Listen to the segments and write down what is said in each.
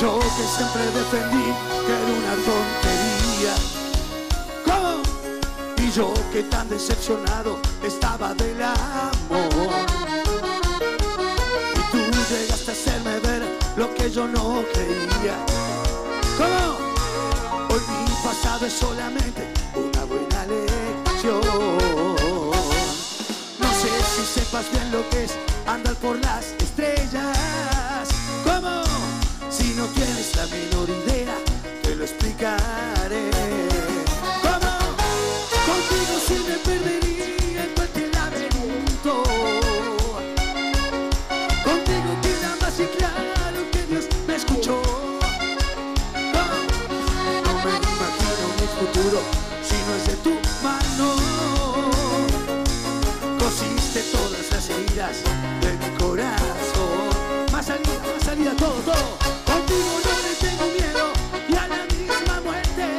Yo que siempre defendí que era una tontería. ¿Cómo? Y yo que tan decepcionado estaba del amor. Y tú llegaste a hacerme ver lo que yo no creía. ¿Cómo? Hoy mi pasado es solamente una buena lección. No sé si sepas bien lo que es andar por las estrellas. ¿Cómo? Si no tienes la menor idea, te lo explicaré. ¿Cómo? Contigo sí me perdería en cualquier laberinto. Contigo queda más y claro que Dios me escuchó. ¿Cómo? No me imagino mi futuro si no es de tu mano. Cosiste todas las heridas de mi corazón. Más salida, todo, todo. Contigo no le tengo miedo y a la misma muerte.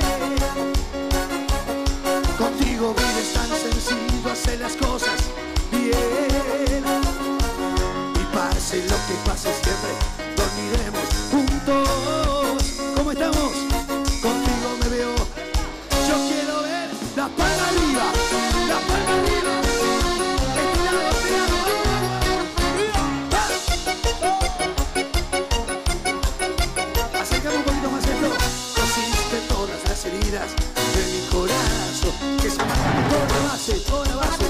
Contigo vives tan sencillo, hacer las cosas bien. Y pase lo que pase siempre, dormiremos juntos. ¿Cómo estamos? Contigo me veo. Yo quiero ver la palma arriba, la palma arriba. Heridas de mi corazón que se matan toda la base.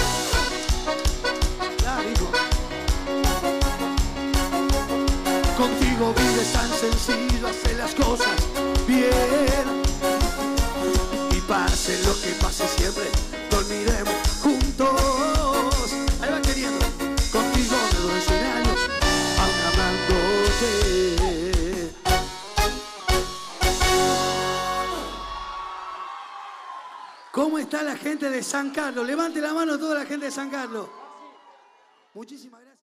Ya, hijo. Contigo vives tan sencillo, hacer las cosas bien. Y pase lo que pase siempre, dormiremos juntos. Ahí va queriendo. Contigo me doy 100 años, aún amándote. ¿Cómo está la gente de San Carlos? Levante la mano toda la gente de San Carlos. Muchísimas gracias.